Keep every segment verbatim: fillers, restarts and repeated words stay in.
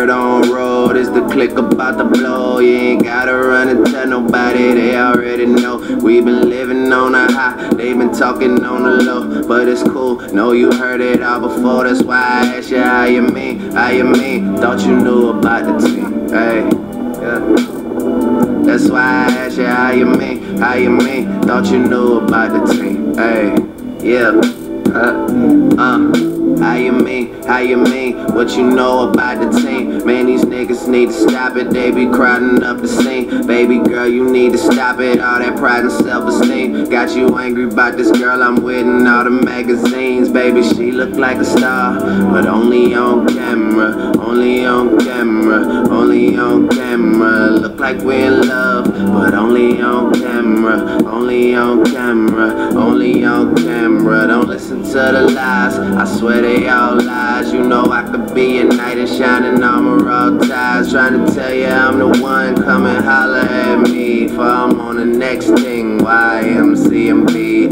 word on road is the click about to blow. You ain't gotta run and tell nobody, they already know. We been living on a high, they been talking on the low, but it's cool, know you heard it all before. That's why I asked you how you mean, how you mean. Thought you knew about the team, hey, yeah. That's why I asked you how you mean, how you mean. Thought you knew about the team, hey, yeah. Uh, uh. How you mean, how you mean, what you know about the team? Man, these niggas need to stop it, they be crowding up the scene. Baby girl, you need to stop it, all that pride and self-esteem got you angry about this girl I'm with in all the magazines. Baby, she look like a star, but only on camera, only on camera, only on camera. Look like we in love, but only on camera, only on camera, only on camera. Don't listen to the lies, I swear they all lies. You know I could be a knight in shining armor, all ties. Trying to tell you I'm the one, come and holler at me, for I'm on the next thing, Y M C M B.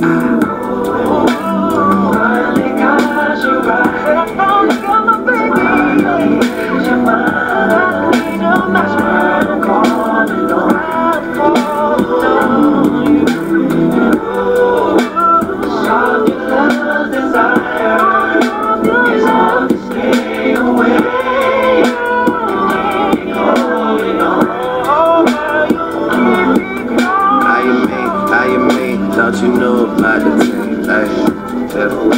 Thought you knew about the team, hey, yeah.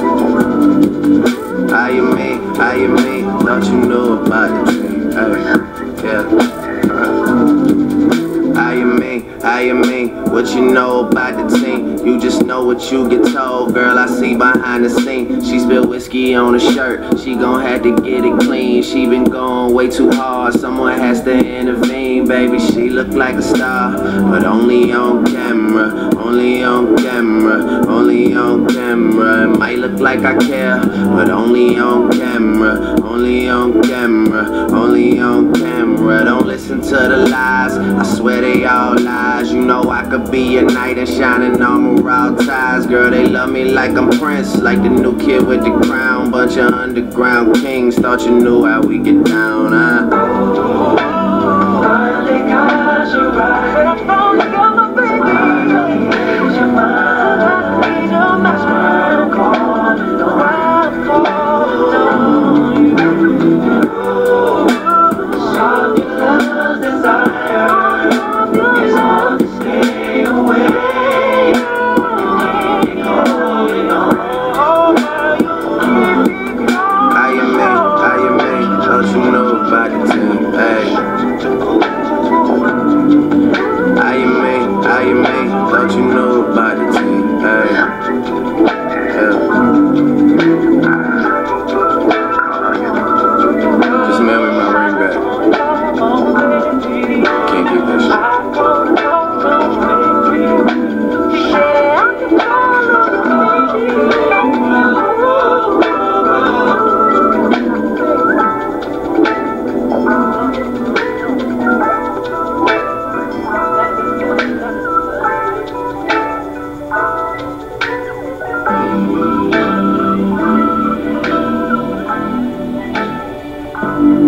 How you mean, how you mean, thought you knew about the team, hey, yeah. Uh. How you mean, how you mean, what you know about the team? You just know what you get told, girl, I see behind the scene. She spilled whiskey on her shirt, she gon' have to get it clean. She been going way too hard, someone has to intervene. Baby, she look like a star, but only on camera, only on camera, only on camera. It might look like I care, but only on camera, only on camera, only on camera. Don't listen to the lies, I swear they all lies. You know I could be a knight in shining armor, all ties. Girl, they love me like I'm Prince, like the new kid with the crown. Bunch of underground kings, thought you knew how we get down, huh? Thought you knew about the team, hey, yeah. Just mail me my ring back. Can't get that shit. Thank you.